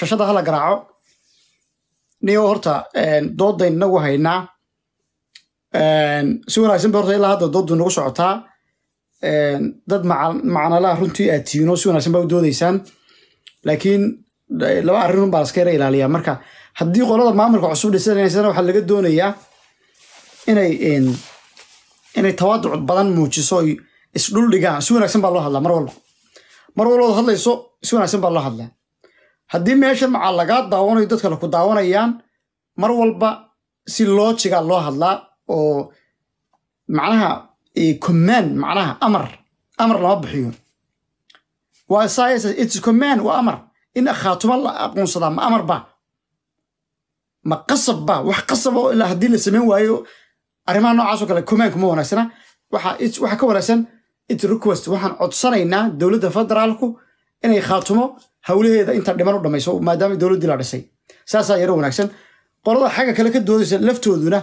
shashada hala garaaco niyo horta doodayn nagu haynaa si wanaagsan ba horta ilaa hadda doodu nagu socotaa dad macnalaha runtii aad tiino si wanaagsan baa u doodaysaan laakiin laba arrin baa iska yara ilaaliyaa marka haddii qolada maamulka cusub dhisanaysana waxaa laga doonayaa inay tawaaduc badan muujiso isdhul dhigaan si wanaagsan baa loo hadlaa mar walba hadlayso si wanaagsan baa loo hadlaa haddii meeshan macaa lagaa daawanayo dadka la ku daawanayaan mar walba si loojiga loo hadlaa oo macnaha command macnaha amar lama bixiyo waa science it's command waa amar in khaatuma la aqoonsada ma amar ba ma qasab ba wax qasab oo ilaa haddii la sameyn waayo arrimaha noocaas oo kale command kuma wanaagsana waxa ka wanaagsan it request waxaan codsanaynaa dowladda federaalku inay khaatumo hawlaheeda inta dhiman u dhamayso maadaama dowladdii la dhisay saasaa yaro wanaagsan qolada xagga kale ka doodaysa laftooduna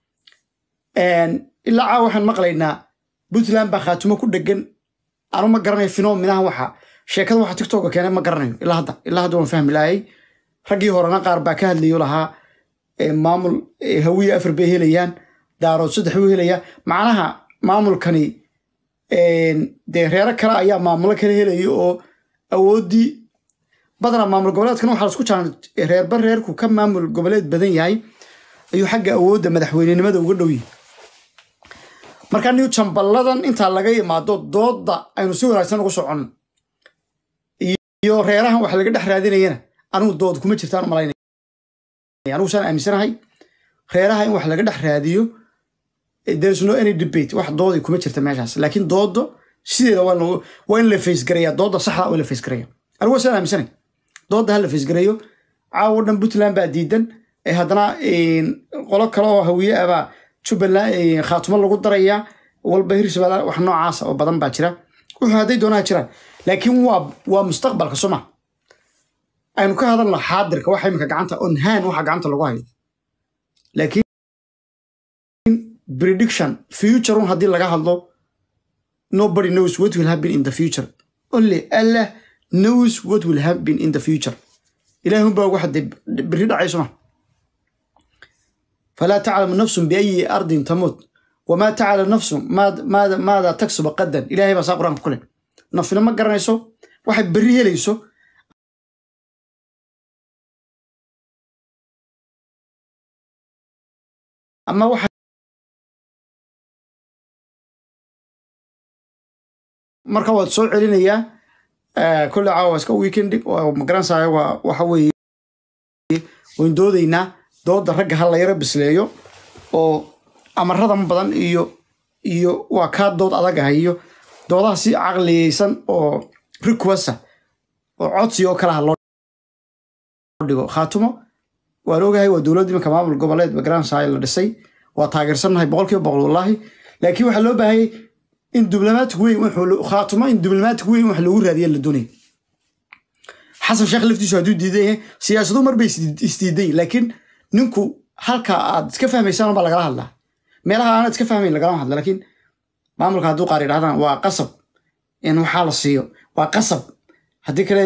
ilaa caawa waxaan maqlaynaa puntland baa khaatumo ku dhegan anu ma garanayo phenomenaha waxa sheekada waxa tiktok keenay ma garanayo ilaa hadda waan fahmi laayay raggii horena qaar baa ka hadlayo lahaa maamul hawiye afar bay helayaan daarood saddex buu helayaa macnaha maamulkani dee reero kale ayaa maamulo kala helayo oo awooddii badana maamul goboleedkan waxaa lasku jaan reerba reerku ka maamul goboleed badan yahay ayuu xagga awoodda madaxweynenimada uga dhow yahay marka niyo jamballadan intaa laga yimaado dooda aynu si wanaagsan ugu soconno iyo reerahan wax laga dhex raadinayana anigu dood kuma jirtaan malaynaya anigu saan aaminsanahay reeraha in wax laga dhex raadiyo there is no any debate wax doodi kuma jirta meeshaas laakiin doodo sideeda waa in la face gareeyaa dooda saxda oo la face gareeyaa anigu saan aaminsanahay dooda hal la face gareeyo caawa dhan Puntland baa diidan haddana qolo kale oo hawiye aba Jubbaland khaatumo lagu darayaa walba hirshabeelle wax noocaas oo badan baa jira wuxuu haday doonaa jiraan laakiin waa mustaqbalka Soomaa aynu ka hadalno xaadirka waxa imika gacanta on hand waxa gacanta lagu hayo laakiin prediction future hadii laga hadlo nobody knows what will happen in the future only Allah knows what will happen in the future ilaahu baa waxa biri dhacay Soomaa فلا تعلم نفس بأي أرض تموت وما تعلم نفس ماذا تكسب غدا إلهي بس قرآن كله نفسنا ما قرنيسو واحد بريه ليسو أما واحد مركب تصور علينا إياه كل عاوز كويكند ومقرن ساعة وحوي ويندودينا dooda ragga hal la yara bisleeyo oo amarada badan iyo waa ka dood adag ah iyo doodaha si aqliyeysan oo request oo codsi oo kala loo dhigo khaatumo waa loogahay waa dowladda imka maamul goboleed background side la dhisay waa taageersanahay 100% wallahi laakiin waxa loo baahay in diblomatic weyn wuxuu khaatumo in diblomatic weyn wax lagu raadiyo la doonay xasan sheekh laftiisu haduu diiday siyaasadu marba istiiday laakiin ninku halka aad iska fahmaysan baa laga hadlaa meelaha aan iska fahmayn laga hadlaa laakiin maamulka haduu qaar yiraahdaan waa qasab in waxa la siiyo waa qasab hadii kale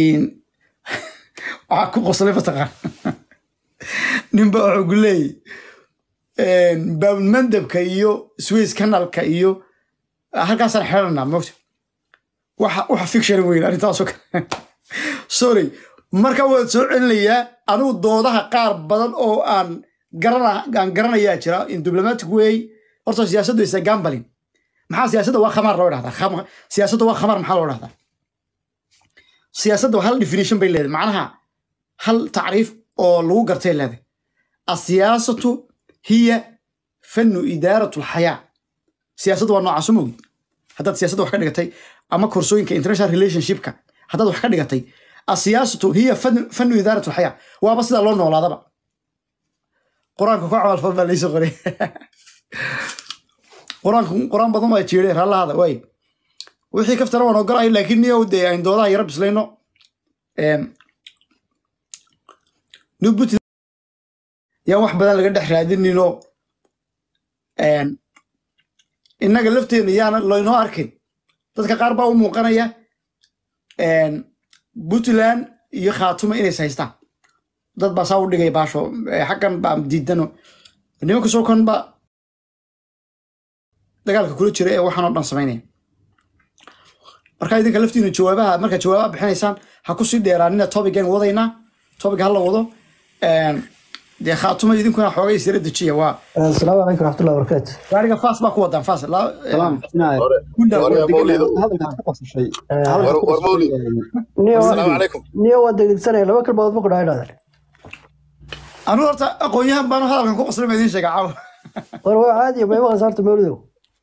waxa ku qoslay fataqan nimba wuxuu gulay baab mandabka iyo Suez Canalka iyo halkaas aan xirnaa moogta waxa fiction weyn arintaas oo sorry marka waa soo celinayaa anu doodaha qaar badan oo aan garanayaa jira in diplomatic way horta siyaasaddu is gambling maxaa siyaasadda waa khamar loo dhahdaa siyaasaddu waa khamar maxaa loo dhahdaa siyaasaddu hal definition bay leedahay macnaha hal taariif oo lagu gartay leedahay asiyasatu hiya fannu idaratu alhaya siyaasaddu waa nooc cusub haddaad siyaasadda wax ka dhigatay ama koorsooyinka international relationship-ka haddaad wax ka dhigatay السياسة هي فن إدارة الحياة وبس ده لون ولا ضبع قرآن كعمل فضل ليس غري قرآن بضم يتشيره هلا هذا وين وحي كيف ترى وانا قرأ لكني ودي عند الله يربس لينه نبت يا واحد بدل قد حرادني نو إنك لفتين يانا لو أركن تذكر قاربة ومقنية Puntland iyo khaatuma inay haystaan dad baa saa u dhigay baasho xaggan baa diidano nimanka soo kan ba dagaalka kula jira ee waxaan oo dhan samaynaya marka idinka laftiina jawaabaha marka jawaabaha bixinaysaan ha ku sii dheeraanina topican wadaynaa topic hal la wado dee khaatuma idinkuna xoogay sira dejiya waa السلام عليكم ورحمة الله وبركاته. gaariga faas baa ku wadaan faas سلام السلام عليكم نيو ودك سنة لما كل بعض بقول هذا. anu horta aqoonyahan baan hadalkan ku qasrin idin sheega caawa وروا عادي ما يبغى صارت مولده.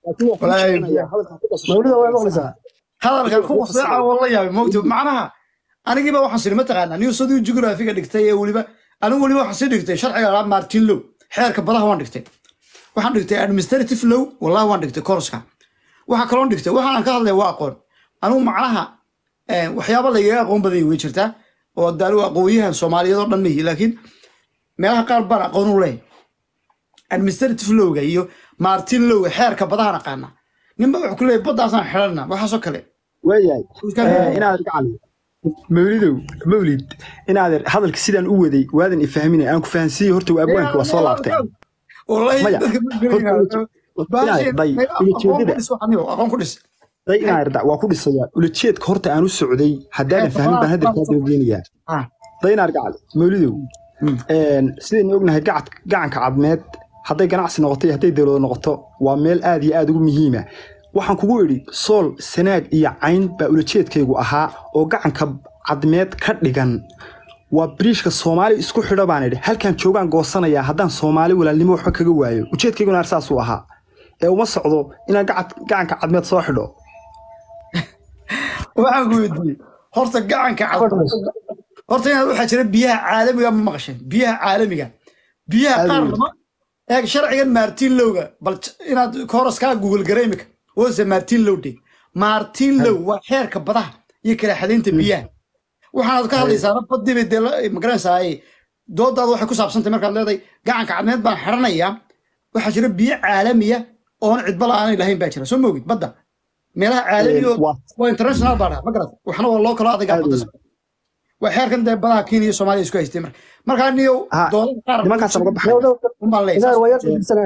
مولده وين مغلسة؟ hadalkan ku qasrin caawa walla yaabay moogto macnaha anigiiba waxaan siri ma taqaanaa niyo sidii geographiga dhigtay ee waliba anigu waliba waxaan sii dhigtay sharciga Martin Law xeerka badaha waan dhigtay waxaan dhigtay administrative law wallahi waan dhigtay course-ka waxa kale oo dhigtay waxaan ka hadlay waa aqoon anigu macnaha waxyaabo la yaga aqoon badan way jirtaa oo daal aqoonyahan Soomaaliyeed oo dhan mihi laakiin meelaha qaar baan aqoon u leeyahay administrative law-ga iyo Martin Law xeerka badaha naqaana ninba wuxuu ku leeyahay baddaasaan xirana waxa soo kale وياي إن هذا قال مولد إن هذا الكسيدان أودي وهذا يفهمني أنا كفانسي هرتو أبوانك وصل عبتين والله إن هذا وأقول السيار ولتشيت كهرت أنا السعودي حدانا فهمي بهذا الكتاب الدينية ضينا أرجع مولده سيدنا يقولنا قاعد كعظمات حتى جناس نقطة حتى دلو نقطة وميل آدي آدو مهمة waxaan kugu yiri sool sanaag iyo cayn baa ulajeedkaygu ahaa oo gacanka cadmeed ka dhigan waa bariishka Soomaali isku xidho baan idhi halkan joogan goosanaya haddaan Soomaali walaalnimo wax kaga waayo ujeedkayguna arsaas u ahaa ee uma socdo inaan gacanka cadmeed soo xidho waxaan ku weydiiyey horta gacanka cadmeed horta inaad waxa jira biyaha caalamiga ma maqashay biyaha qaar lama eeg sharcigan Martin Law-ga bal inaad kooraska Google gareemika وزي مارتين لو دي مارتين لو وحيرك بضح يكره حدين تبيان وحنا ذكر هذا إذا بدي بدي مقرن ساي دود هذا وحكي صعب سنت مركب لذي قاعد كعدمات بان حرنيا وحجر بيع عالمية أو عد بلا أنا لهين باكر سو موجود بدأ ميلها عالمي وانترناشنال برا مقرن وحنا والله كلا هذا قاعد بدرس وحيرك أنت بلا كيني سومالي سكويس تمر مركب نيو دول ما كان سبب إذا ويرت السنة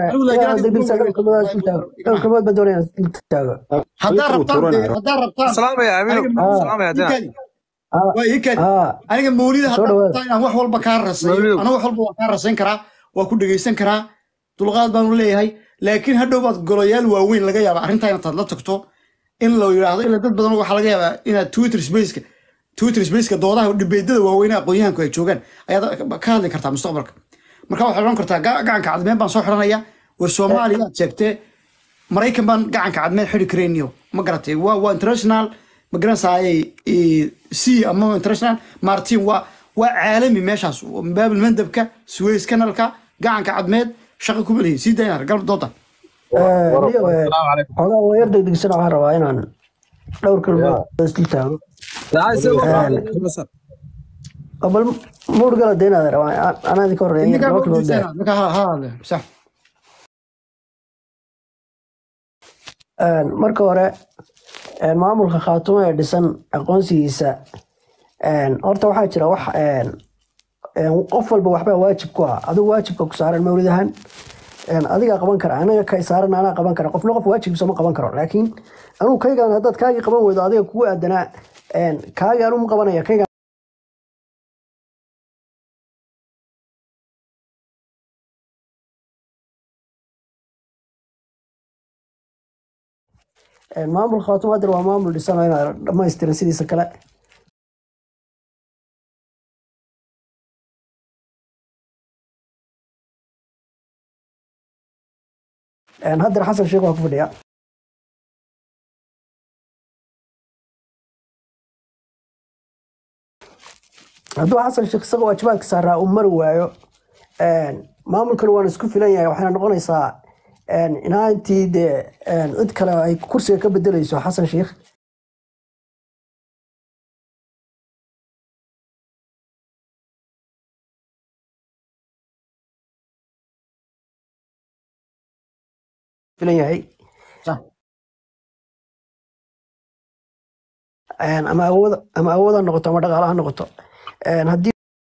كم بدورين هذا ربطان سلام يا أمين سلام يا دان ويكاد أنا مولد هذا أنا وحول بكارس أنا وحول بكارس إنكرا وأكون دقيس إنكرا طلقات بنولي هاي لكن هذا بعض قريال وين لقى يا أنت أنا طلعت تكتو إن لو يراضي إلا دد بدن وحلا جا إن تويتر سبيسك دوره ودبيدده وين أقويان كوي شوكان أيضا كان ذي كرتا مستقبلك مركب حرام كرتا قاعد كعدمين بان صح رنايا والصومالي شفته مريكان بان قاعد كعدمين حري كرينيو ما قرأتي وانترناشنال ما قرأ ساي سي أما انترناشنال مارتين وعالمي ماشاس من باب المندبكة سويس كانالكا قاعد كعدمين شغل كبلي سي دينار قلب دوطا السلام عليكم هذا ويرد دق سنة عربا أنا دور كلمة استلتام قبل مور قال دينا أنا ذكر يعني هذا صح marka hore maamulka khaatumo ee dhisan aqoonsigiisa horta waxaa jira wax qof walba waxba waajib ku ah adigu waajibka ku saaran mawlidahan adiga qaban kara anaga ka saaran ana qaban kara qofna qof waajibkiisa ma qaban karo laakiin anigu kayga hadad kaagi qaban weydo adiga kugu aadana kaagi anigu ma qabanaya kayga maamul khaatumo hadda waa maamul dhisanayna dhammaystiran sidiisa kale haddana xasan sheekh waa ku fadhiya hadduu xasan sheekh isaga waajibaadka saaraa uu mari waayo maamulkan waan isku filan yahay waxayna noqonaysaa inaa intii dee cid kale ay kursiga ka bedelayso xasan sheekh filan yahay ama awood ha noqoto ama dhaqaale ha noqoto haddii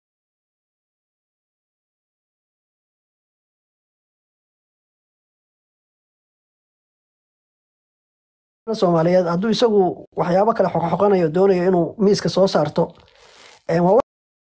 Soomaaliyeed hadduu isagu waxyaabo kale xoqanayo doonayo inuu miiska soo saarto waa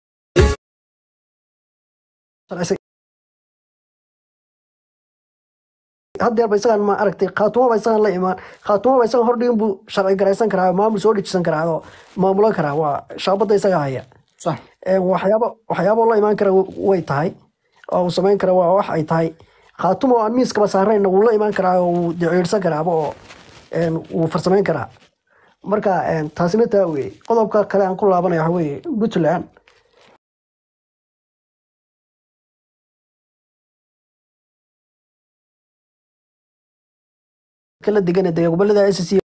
haddeer ba isagaan ma aragtay khaatumo ba isagaan la imaan khaatumo ba isagaan hordhigin buu sharci garaysan karaa maamul soo dejisan karaa oo maamulan karaa waa shaabadda isaga haya صح waxyaabo la imaan kara way tahay oo uu samayn kara waa wax ay tahay khaatumo aan miiskaba saarayna wuu la imaan karaa oo wuu diciirsan karaaba oo wuu farsamayn karaa marka taasina taa weeye qodobka kale aan ku laabanayo waxa weeye Puntland kala degan ee gobolada SSC